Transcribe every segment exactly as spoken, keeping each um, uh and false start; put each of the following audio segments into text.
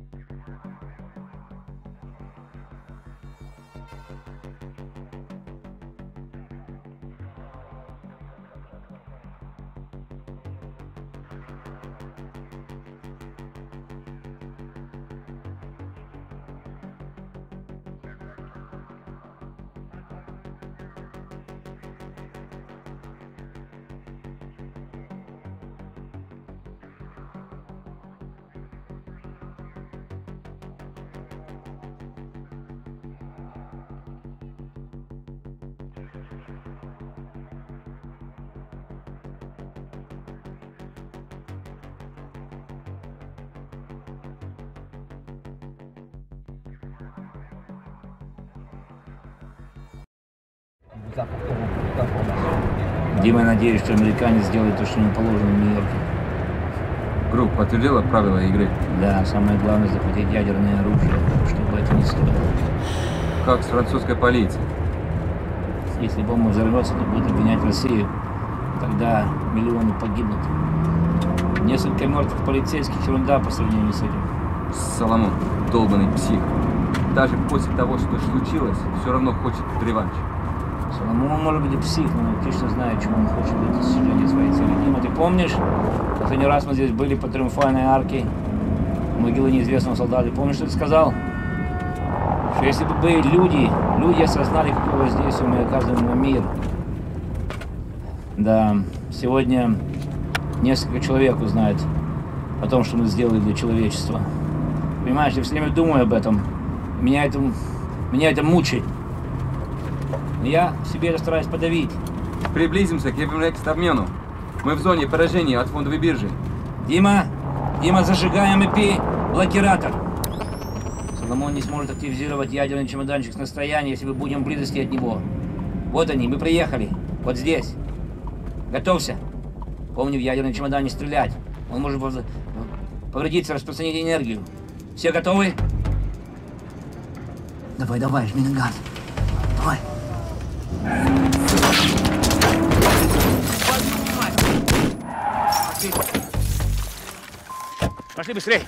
Дима, надеюсь, что американец сделает то, что ему положено в Нью-Йорке. Группа подтвердила правила игры? Да, самое главное захватить ядерное оружие, чтобы это не стоило. Как с французской полицией? Если бомба взорвется, то будет обвинять Россию. Тогда миллионы погибнут. Несколько мертвых полицейских — ерунда по сравнению с этим. Соломон, долбанный псих. Даже после того, что случилось, все равно хочет реванш. Соломон может быть и псих, но отлично знает, чего он хочет для достижения своей цели. Дима, ты помнишь, последний раз мы здесь были по Триумфальной арке, могилы неизвестного солдата. Помнишь, что ты сказал? Что если бы были люди, люди осознали, какое воздействие мы оказываем на мир. Да, сегодня несколько человек узнает о том, что мы сделали для человечества. Понимаешь, я все время думаю об этом. Меня это, меня это мучает. Я себе это стараюсь подавить. Приблизимся к Евромекс-обмену. Мы в зоне поражения от фондовой биржи. Дима, Дима, зажигаем и пи блокиратор. Соломон не сможет активизировать ядерный чемоданчик с расстояния, если мы будем в близости от него. Вот они, мы приехали. Вот здесь. Готовься. Помни, в ядерном чемодане стрелять. Он может повредиться, распространить энергию. Все готовы? Давай, давай, жми на газ. Давай. Пошли. Пошли быстрей.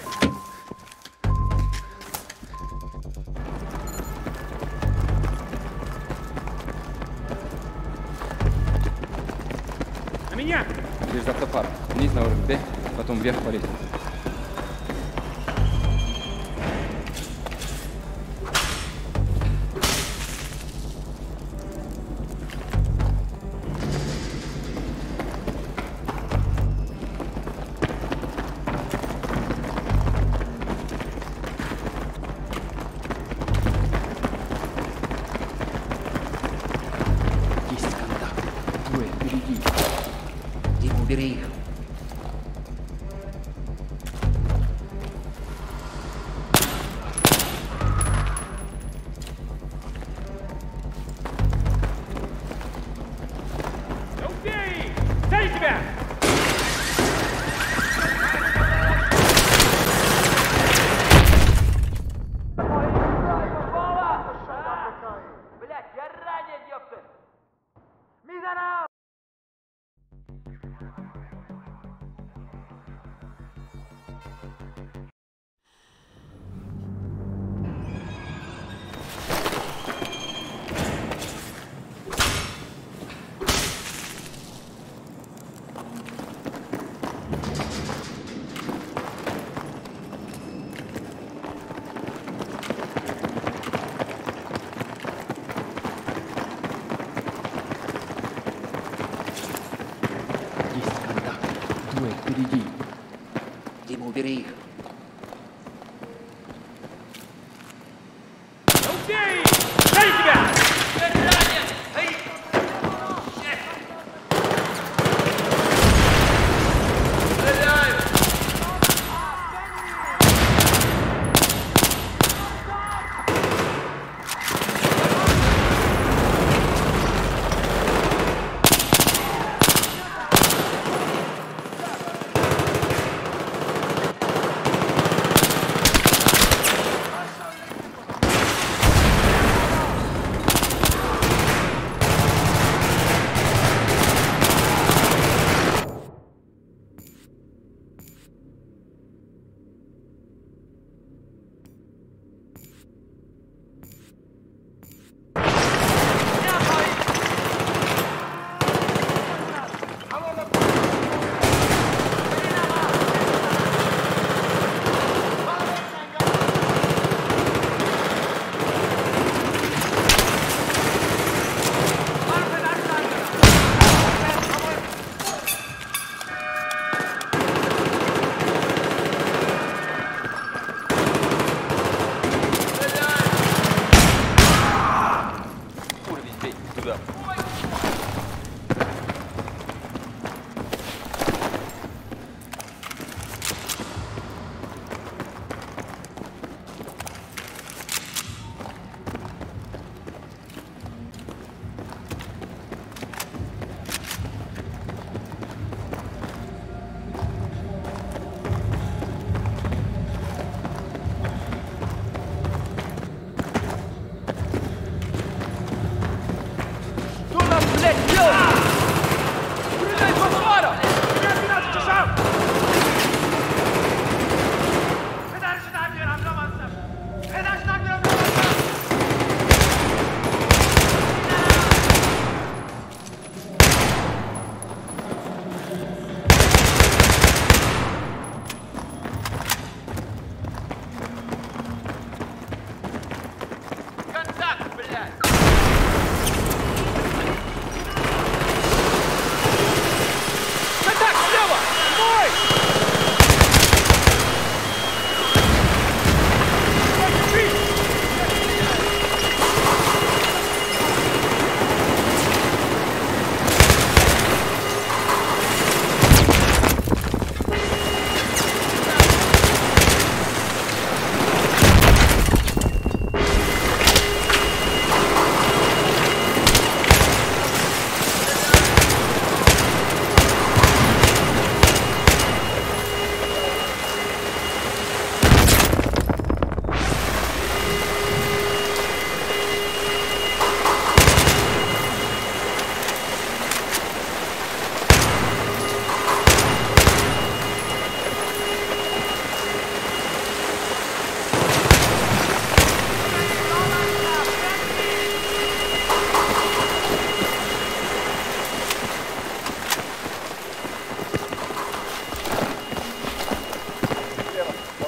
На меня! Через автопарк. Вниз на уровень Д, потом вверх по лестнице. Убери их. Да убей их! Цель тебя! Блять, я ранен, ёпта! Мизана! Впереди. Дима, убери их. Убей! Цель тебя! Я ранен! Эй! Стреляю!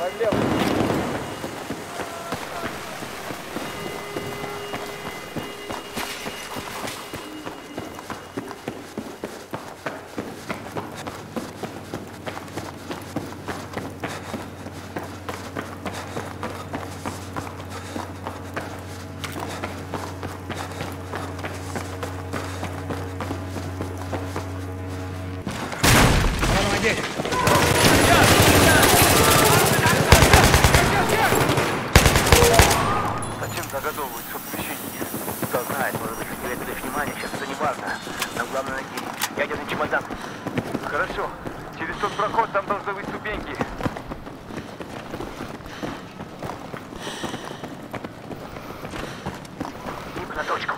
Зачем заготовывать соцвещение? Кто знает, может быть, уделять внимание, сейчас это не важно. Нам главное найти ядерный чемодан. Хорошо. Через тот проход там должны быть ступеньки. Тип на точку.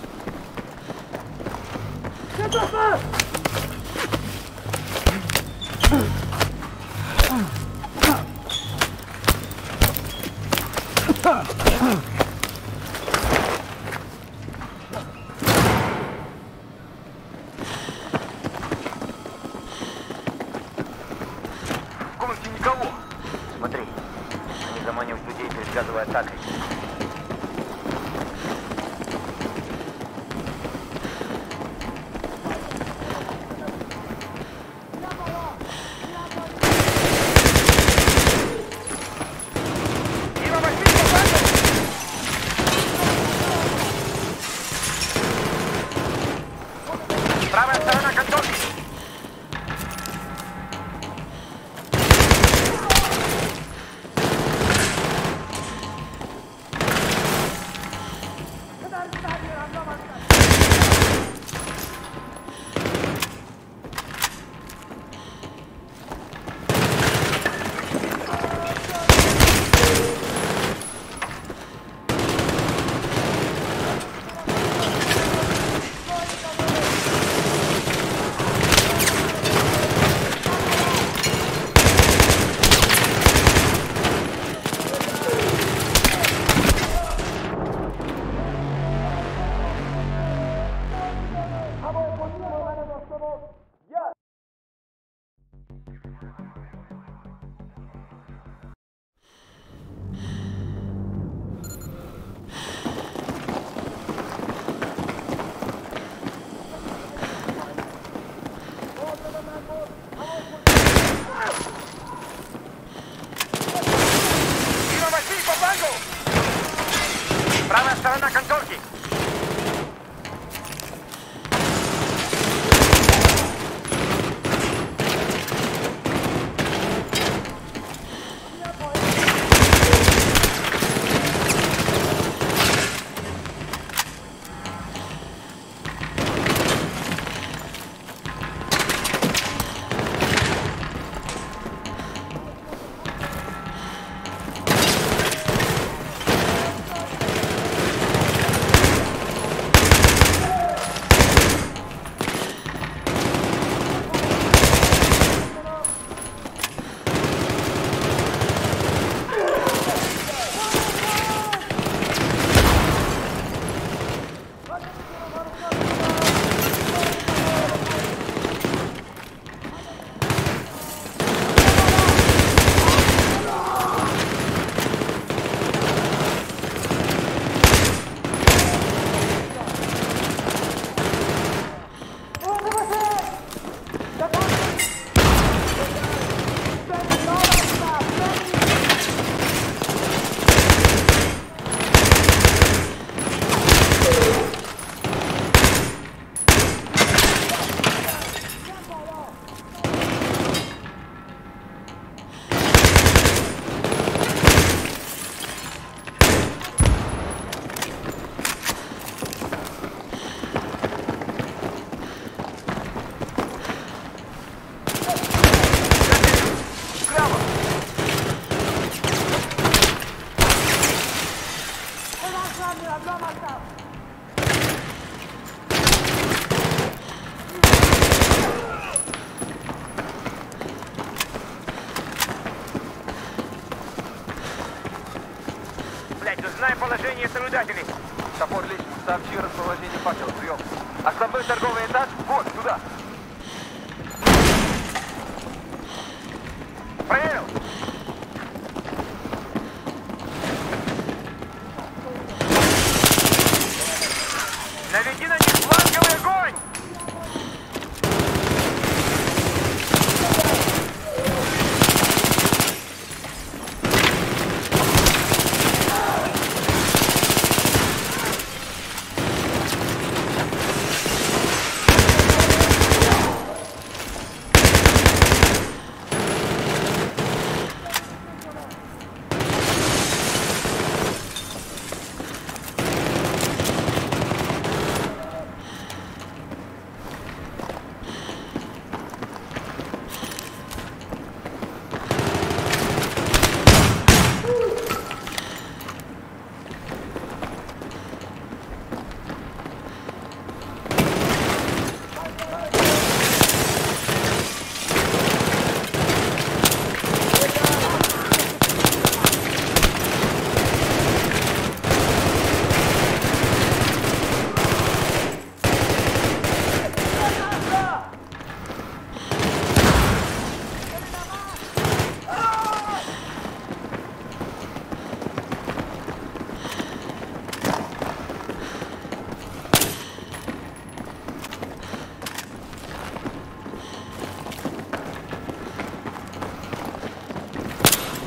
В комнате никого. Смотри, они заманивают людей перед газовой атакой. Правая сторона конторки. Правая сторона конторки. Знаем положение наблюдателей. Топор лично, сообщи расположение факела, прием. Основной торговый этаж, вот, туда. Проверил.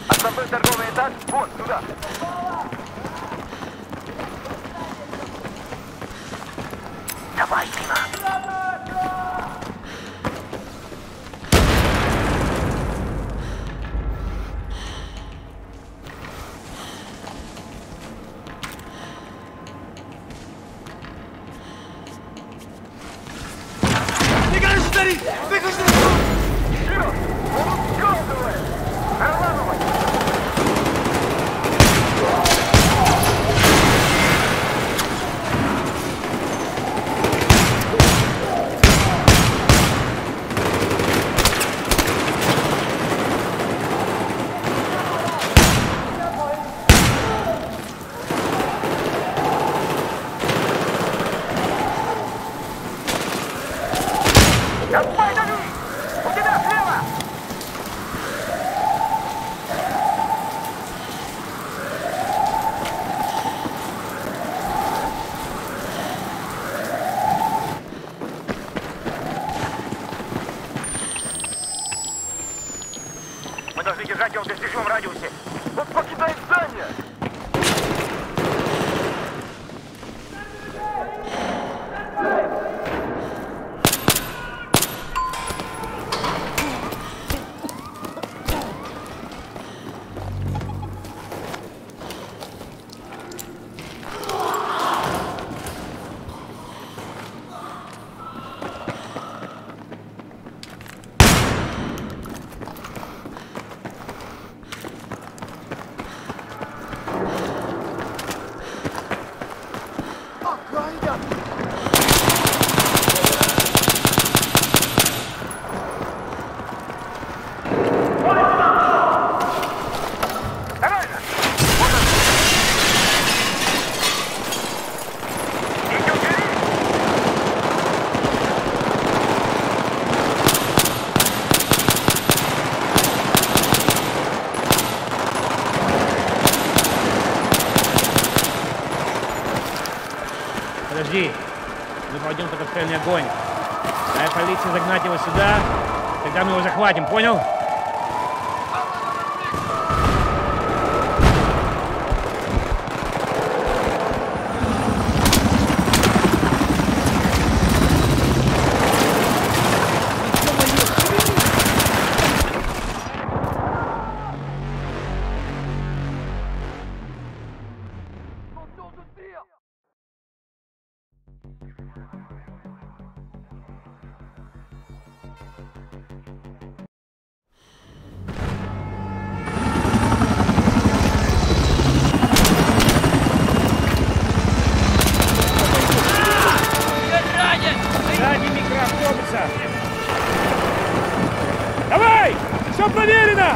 Основной торговый этаж вон туда. Давай, Дима. Давай, дави! У тебя слева! Мы должны держать его в достижимом радиусе. Он покидает здание! Подожди, мы пойдем под отстрельный огонь. Дай полиции загнать его сюда, тогда мы его захватим, понял? Давай! Все проверено!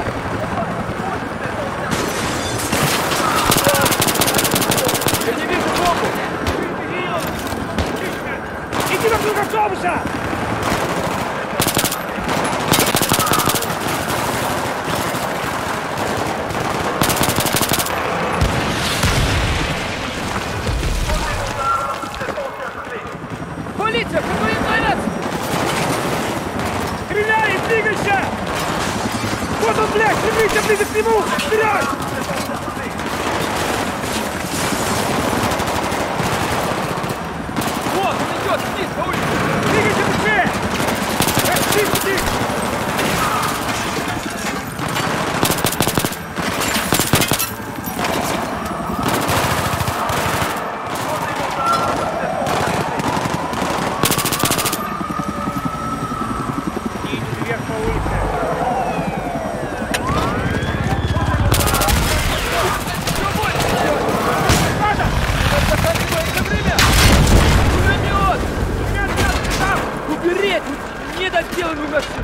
Я не вижу бомбу! Иди вокруг автобуса! Полиция! Какой интернет? Стреляй! Двигайся! Вот он, блядь! Стремись ближе к нему! Вперед! Вот! Он идет вниз по улице! Двигайся быстрее! Почти, почти! Не доделывай машину!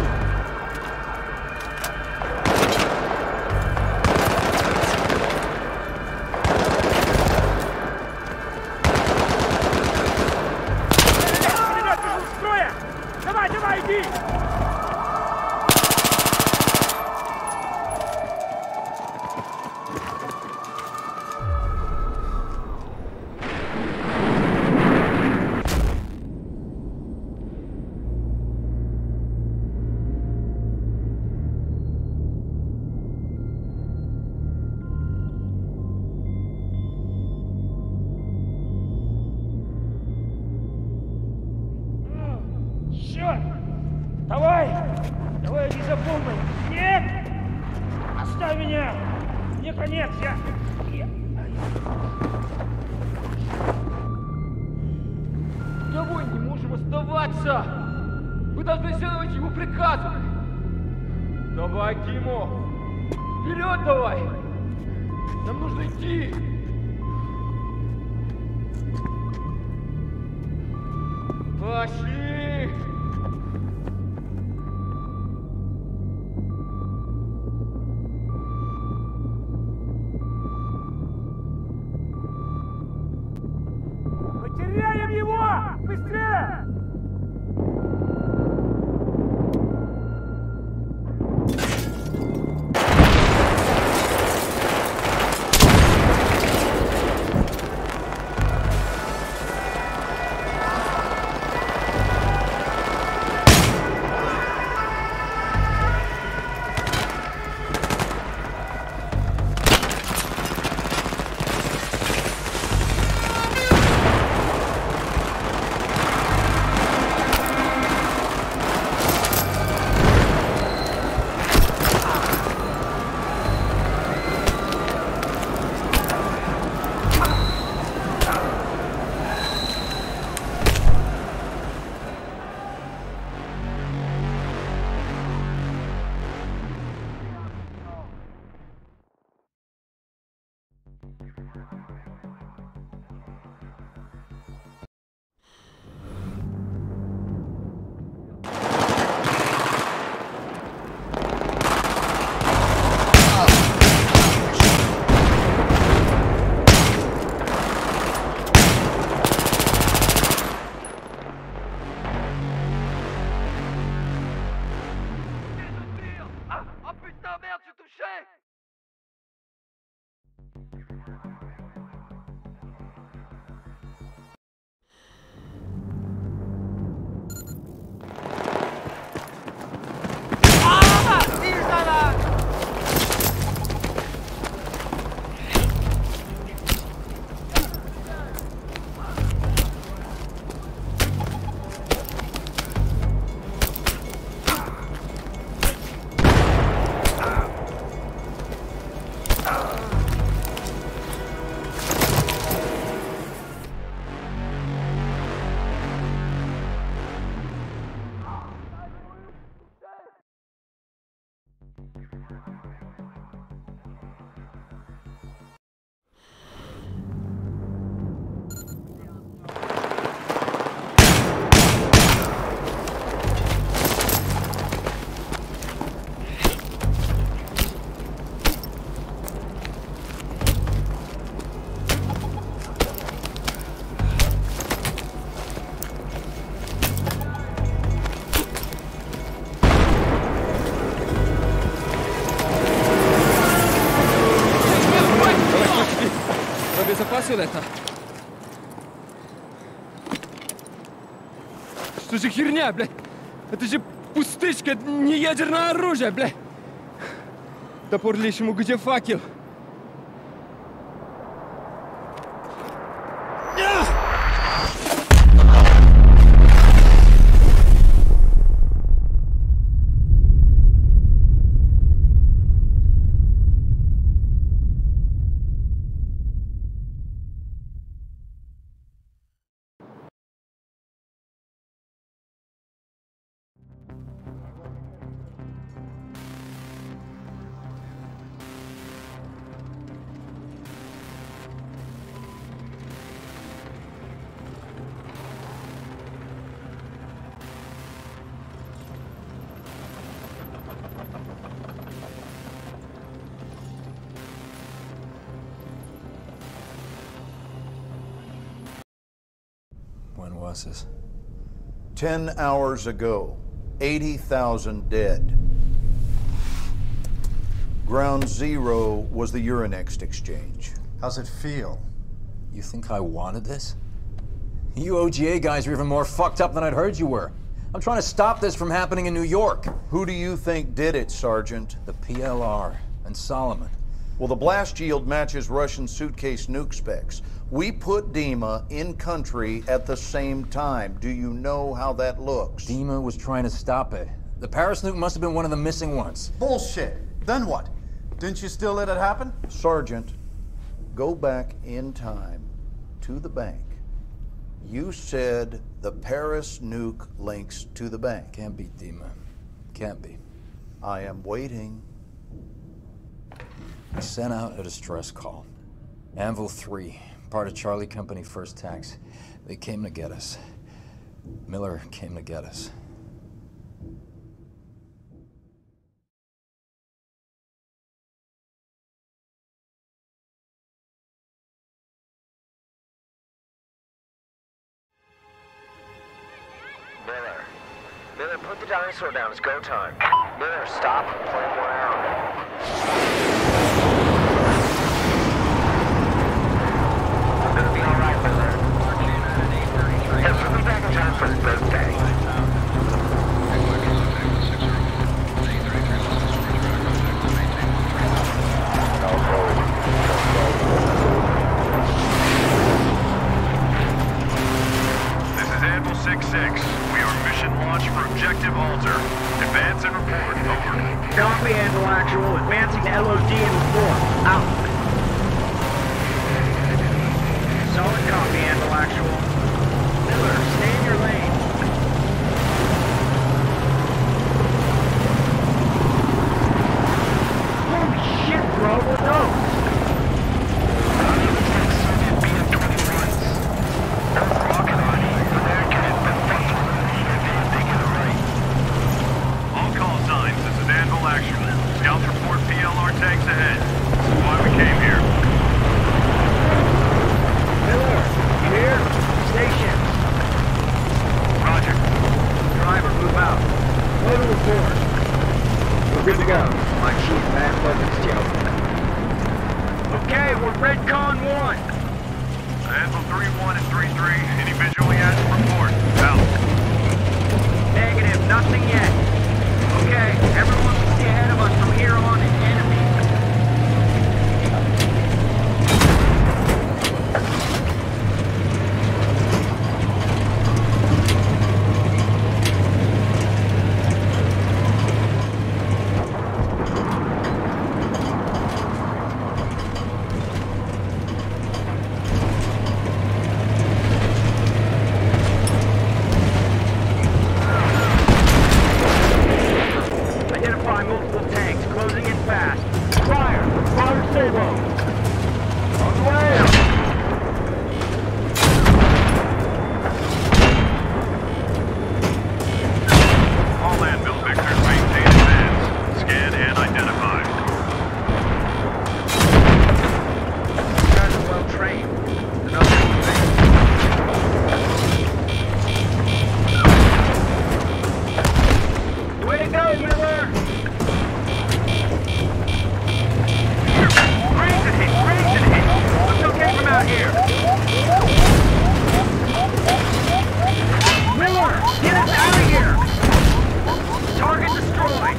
Оставь меня! Мне конец, я... я... Кого не можем оставаться? Вы должны следовать его приказу. Давай, Тимо! Вперед давай! Нам нужно идти! Пошли! Потеряем его! Быстрее! Обезопасил это? Что же херня, блядь? Это же пустышка, не ядерное оружие, блядь! Топор лишнему, где факел? When was this? Ten hours ago, eighty thousand dead. Ground Zero was the Euronext exchange. How's it feel? You think I wanted this? You O G A guys are even more fucked up than I'd heard you were. I'm trying to stop this from happening in New York. Who do you think did it, Sergeant? The P L R and Solomon. Well, the blast yield matches Russian suitcase nuke specs. We put Dima in country at the same time. Do you know how that looks? Dima was trying to stop it. The Paris nuke must have been one of the missing ones. Bullshit. Then what? Didn't you still let it happen? Sergeant, go back in time to the bank. You said the Paris nuke links to the bank. Can't be, Dima. Can't be. I am waiting. I sent out a distress call. Anvil three, part of Charlie Company First Tax. They came to get us. Miller came to get us. Miller. Miller, put the dinosaur down. It's go time. Miller, stop and play one out. I'm gonna be alright, Miller. Hey, we'll be back in time for his birthday. This is Anvil six six. We are mission launch for Objective Alter. Advance and report. Over. Copy, Anvil Actual. Advancing to L O D and report. Out. Solid copy, Anvil Actual. Miller, stay in your lane. Holy shit, bro. What are those? All call signs. This is Anvil Actual. Scouts report P L R tanks ahead. This is why we came here. Miller, you here? Station. Roger. Driver, move out. Go to report. We're good to go. My chief, man, focus, Joe. Okay, we're Redcon one. Anvil three one and three three. Any visual yet? Report. Out. Negative, nothing yet. Okay, everyone will see ahead of us from here on is enemy. Identify multiple tanks, closing in fast. Fire! Fire servo! On the way! All Anvil Victors maintain advance. Scan and identify. You guys are well trained. Another thing. Way to go, Miller! Raise it hit! Raise it hit! It's okay from out here! Miller! Get us out of here! Target destroyed!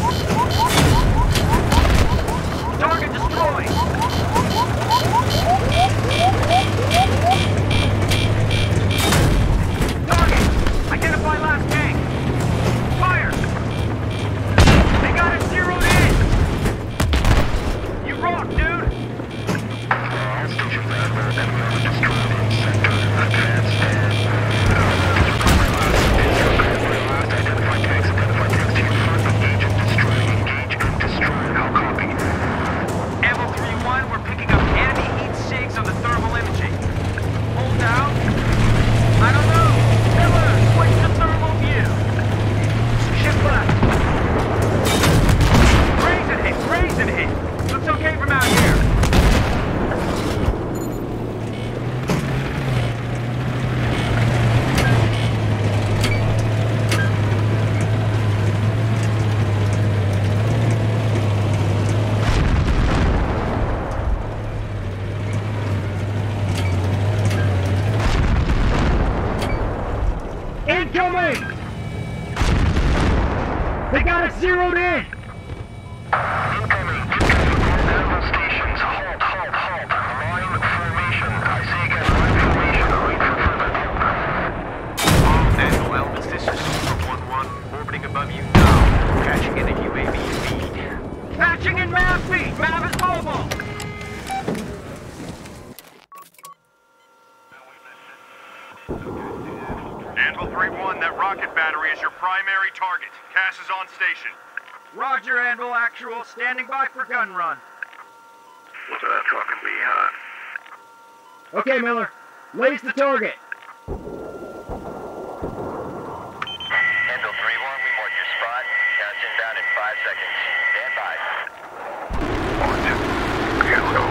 Target destroyed! Target! Identify last tank! Fire! They got it zeroed in! You rock, dude! Anvil three one, we're picking up enemy heat sigs on the thermal imaging. Hold out? I don't know. Miller, switch to thermal view. Shift left. Raise and hit, raise and hit. Looks okay from out here. Incoming! They got it zeroed in! Incoming. Anvil stations. Halt, halt, halt. Line formation. I say again, line formation. Wait for further. Anvil Elvis, this is Super one one. Orbiting above you now. Catching in at U A V speed. Catching in map speed! rocket battery is your primary target. Cass is on station. Roger, Anvil Actual. Standing by for gun run. What's that talking be, huh? Okay, Miller. Lace the target. Handle three one, we mark your spot. Counts inbound in five seconds. Stand by. Hello.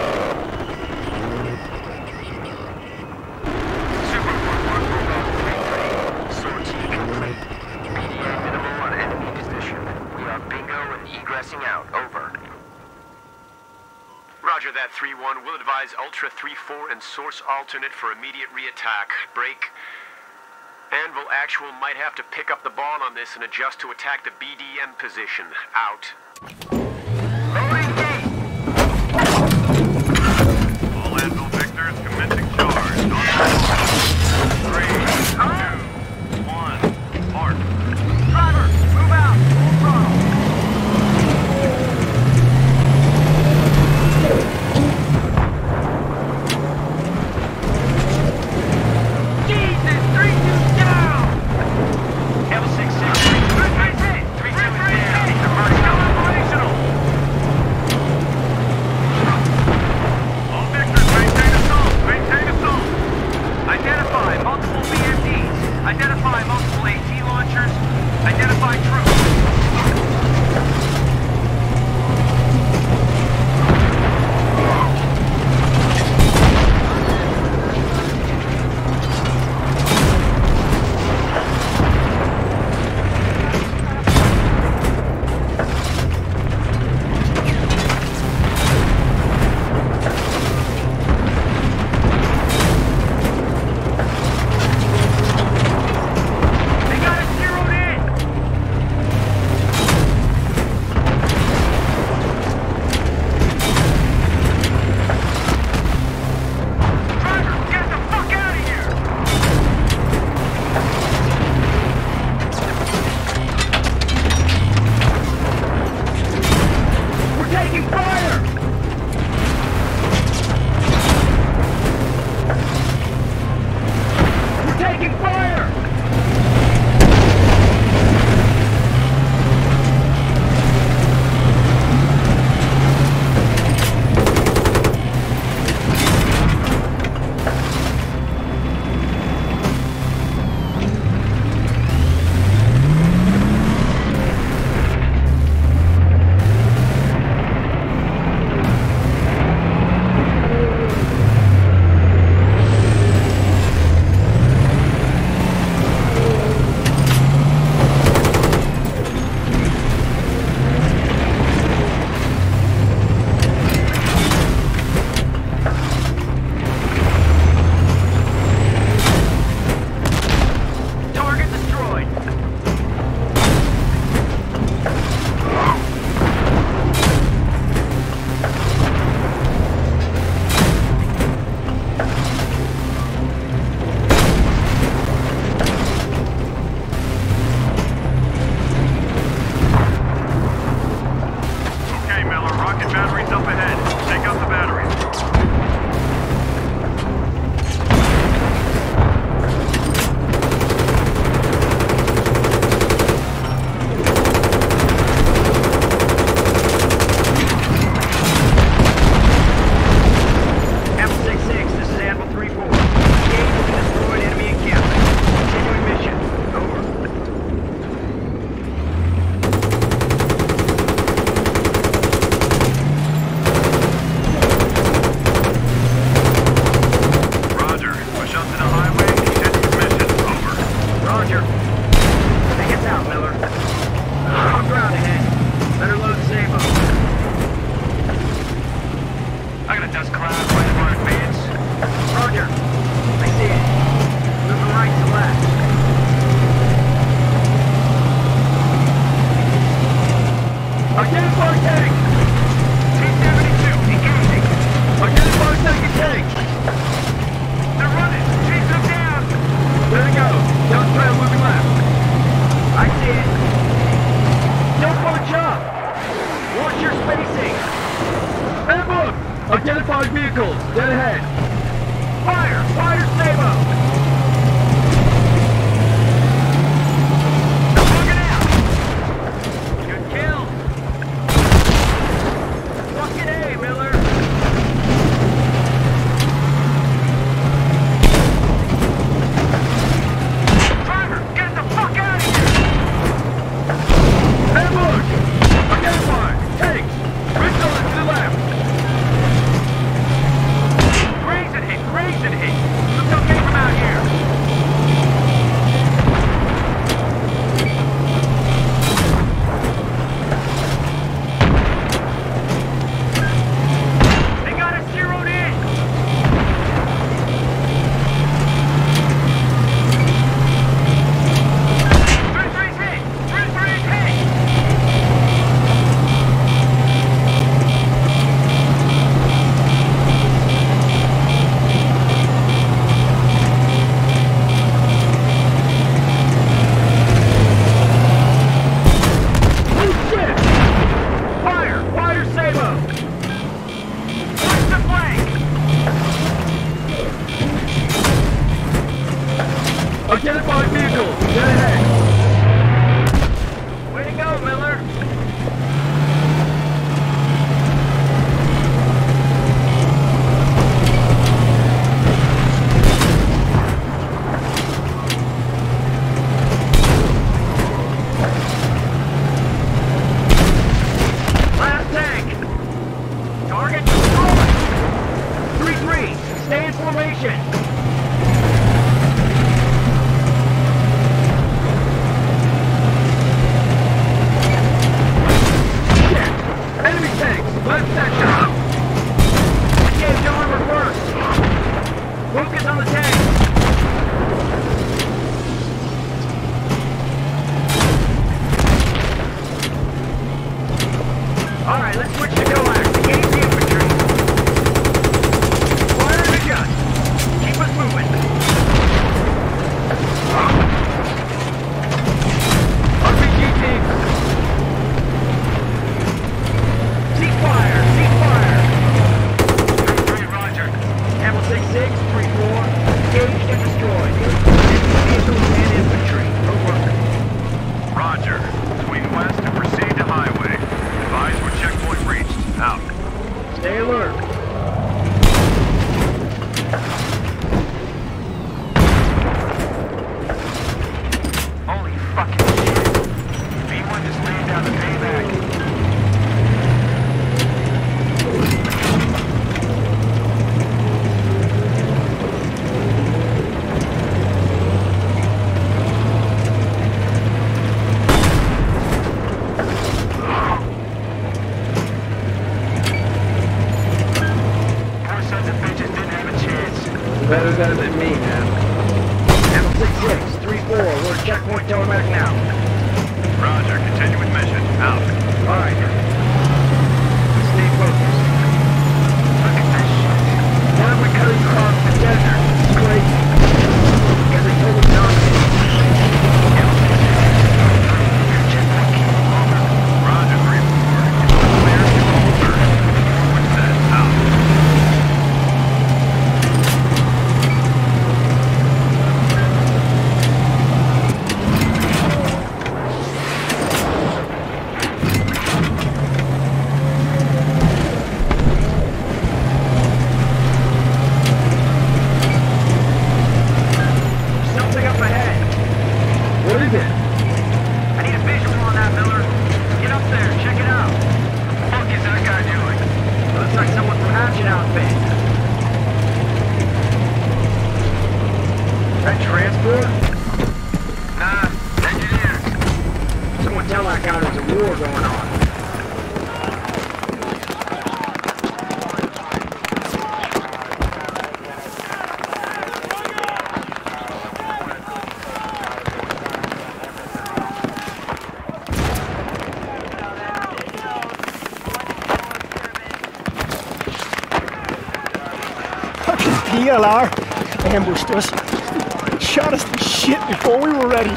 Super one one, move out to three. Sortie complete. P D A minimal on enemy position. We are bingo and egressing out. Over. Roger that, three one. We'll advise Ultra three four and Source alternate for immediate re-attack. Break. Anvil Actual might have to pick up the ball on this and adjust to attack the B D M position. Out. Loading gate. All Anvil Victors commencing charge. On three, two, one, mark. Driver, move out. Full throttle. Jesus, three two down. L six six. Three three hit. Three two is down. Still operational. All Victors, maintain assault. Maintain assault. Identify multiple B M Ds. Identify multiple AT launchers. Identify troops. They got us zeroed in. Driver, get the fuck out of here. We're taking fire. We're taking fire. Target destroyed. Okay, Miller, rocket batteries up ahead. Take out the batteries. F six six, this is Anvil three four. Engage with the destroyed enemy encampment. Continuing mission. Over. Roger. Push up to the highway and continue mission. Over. Roger. Take us out, Miller. On ground ahead. Better load Sabo. I got a dust cloud right for advance. Roger. I see it. Moving right to left. Identify tank! T seventy-two, engaging. Identify second tank! They're running! Chase them down! There they go. Down trail moving left. I see it. Don't bunch up! Watch your spacing! And look! Identified vehicles, dead ahead. Fire! Fire Sabo! Target destroyed! three three, stay in formation! Enemy tanks, left section! Engage on reverse! Focus on the tank! Alright, let's switch to coax. Engage the infantry. Fire the gun. Keep us moving. R P G team. Cease fire. Cease fire. three three, roger. Apple six six, three four. Engaged and destroyed. Enemy vehicles and infantry. Over. Roger. Swing west and proceed to highway. Advise where checkpoint reached. Out. Stay alert. Holy fucking shit. B one just laid down the payback. Poor sons of bitches didn't have a chance. Better better than me, man. Apple six six, three four, we're at checkpoint Telemark now. Roger. Continue with mission. Out. Alright. Stay focused. Look at this shit. Why are we cutting across the desert? It's crazy. Because they told us not to. Roger. three four. Clear. Over. Forward set. Out. Something up ahead. What is it? I need a visual on that, Miller. Get up there, check it out. What the fuck is that guy doing? Looks like someone from Hatchet Outfit. That transport? Nah. Engineers. Someone tell that guy there's a war going on. Fucking P L R ambushed us. Shot us to shit before we were ready.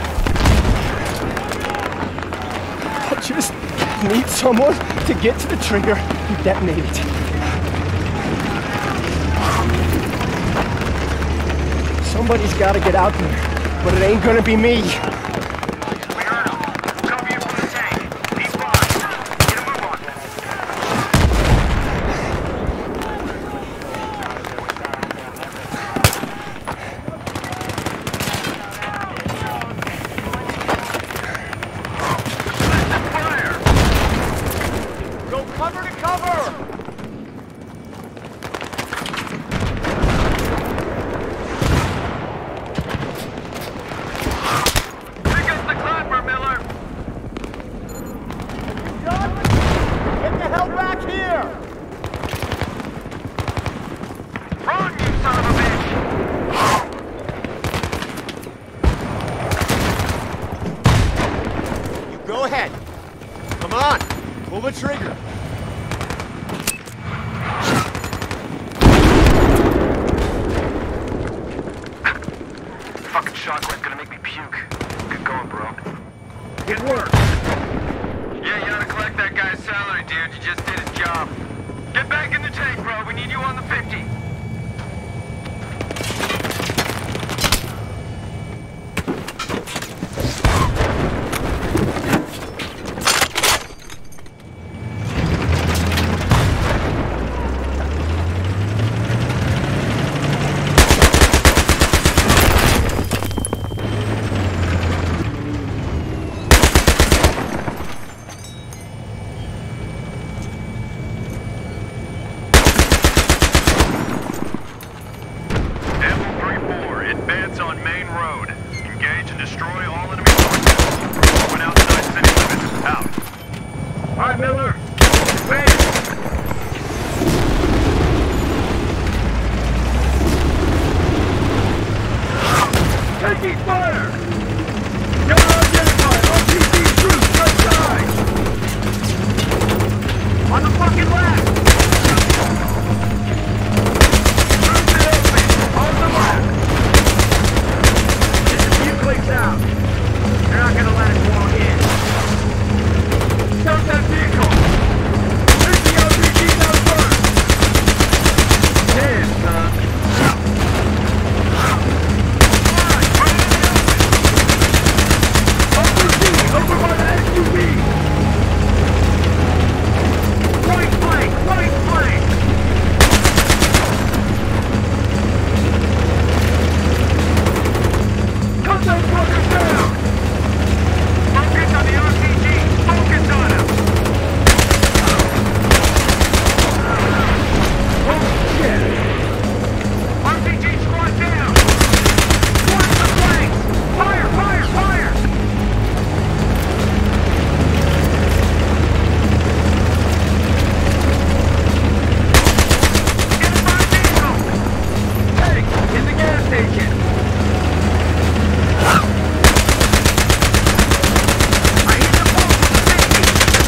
I just need someone to get to the trigger and detonate it. Somebody's gotta get out there, but it ain't gonna be me. We heard him. Cover you from the tank. He's fine. Get a move on. Fire! Go cover to cover! Pick up the clapper, Miller. Get the hell back here! Run, you son of a bitch! You go ahead. Come on, pull the trigger. Fucking shockwave's gonna make me puke. Good going, bro. It worked. Yeah, you ought to collect that guy's salary, dude. You just did his job. Get back in the tank, bro. We need you on the fifty. on Main Road. Engage and destroy all enemy forces. One outside city limits. Out. All right, Miller. Advance. Taking fire! Gunner identified! R P G troops right side! On the fucking left! Troops in open! On the left! Just a few clicks out. They're not gonna let us walk in. Start that vehicle! Take the R P Gs out first! Damn, son. Over by the S U V! Right flank! Right flank! Cut those fuckers down! Focus on the R P G! Focus on him! Oh shit! R P G squad down! Watch the flanks! Fire! Fire! Fire! In the gas station! I hit the pump with the safety!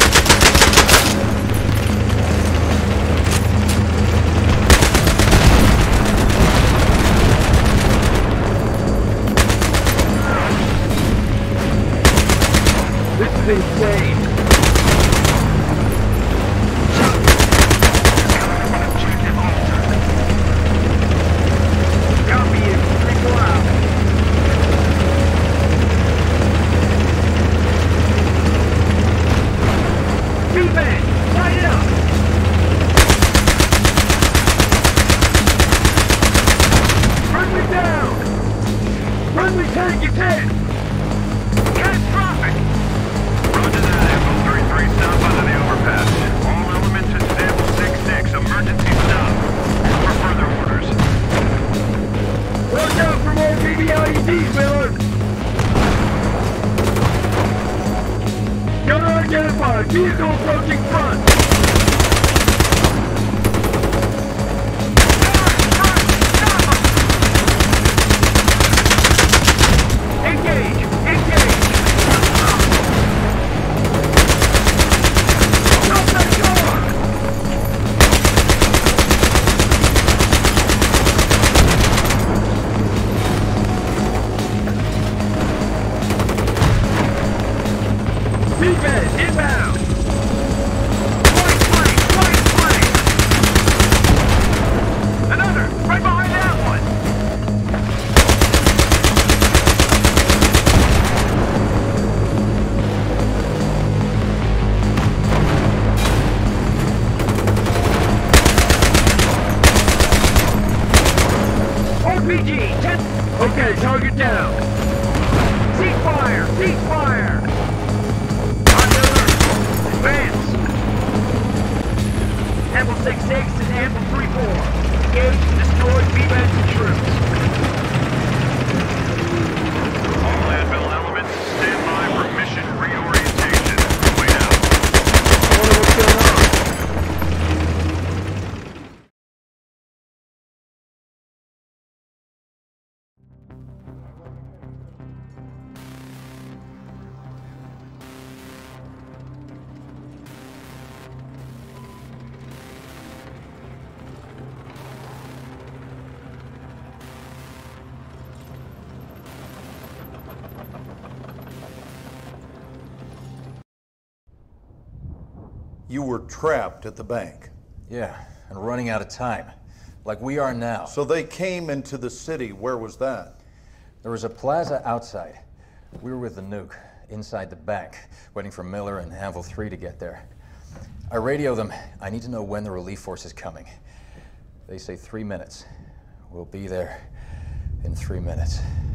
This is insane! Copy you. Go out. Two-man, light it up. Friendly down. Friendly tank is hit. Catastrophic. Roger that, Apple three three, stop under the overpass. All elements at Sample six six, emergency stop. For further orders. Watch out for more B B L E Ds, Miller. Gunner identified. Vehicle approaching front. Engage! Engage! Stop that car! Seabed, inbound! Right flank! Right flank! Another! Right behind that one! R P G, ten... Okay, target down. Cease fire! Cease fire! On Miller, advance! Ample six six and Ample three four. Engage and destroy B-Beds and troops. All Anvil elements, stand by for mission reorientation. Wait out. I wonder what's going on. You were trapped at the bank. Yeah, and running out of time. Like we are now. So they came into the city. Where was that? There was a plaza outside. We were with the nuke, inside the bank, waiting for Miller and Anvil three to get there. I radio them. I need to know when the relief force is coming. They say three minutes. We'll be there in three minutes.